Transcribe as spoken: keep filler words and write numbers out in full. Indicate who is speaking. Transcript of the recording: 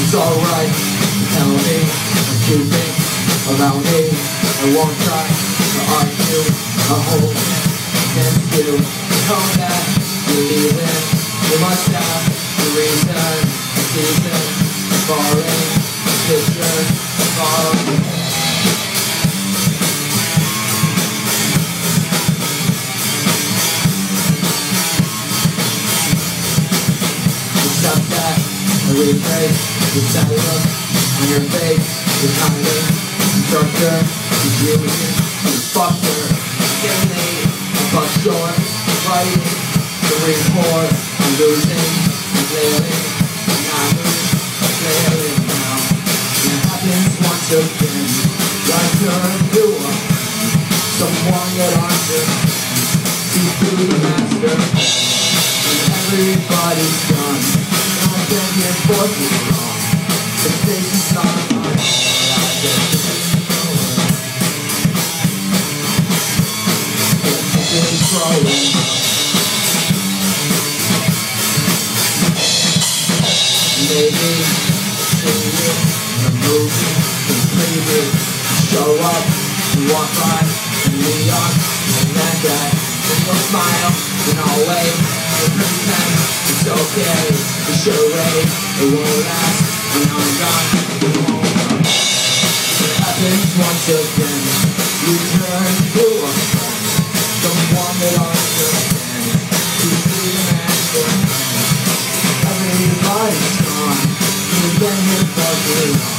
Speaker 1: It's alright, tell me what you think about me. I won't try to argue a whole against you. Know that you leave in, you must have the reason, the season, falling, picture, falling. Stop that, I rephrase the sad look on your face. The timing, instructor, confusion, you fucker. Getting late, I cut short, fighting the report. I'm losing, I'm flailing, I'm not losing, I'm flailing now. And it happens once again. Gotta turn you up, someone that understands. See through the master, and everybody's done. I've been here for too long. The station's not mine. I just keep controlling. Maybe see you in a movie, in preview. Show up, you walk by, and neon, and that guy. And you'll smile, and I'll wait. You'll pretend it's okay. The charade, it won't last. When I'm gone, it won't come. It happens once again. You turn to a friend, someone that understands. You see the master. Everybody's gone. You've been here for too long.